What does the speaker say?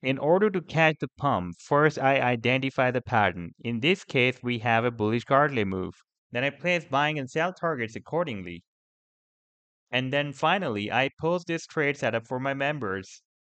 In order to catch the pump, first I identify the pattern. In this case, we have a bullish Gartley move. Then I place buying and sell targets accordingly. And then finally, I post this trade setup for my members.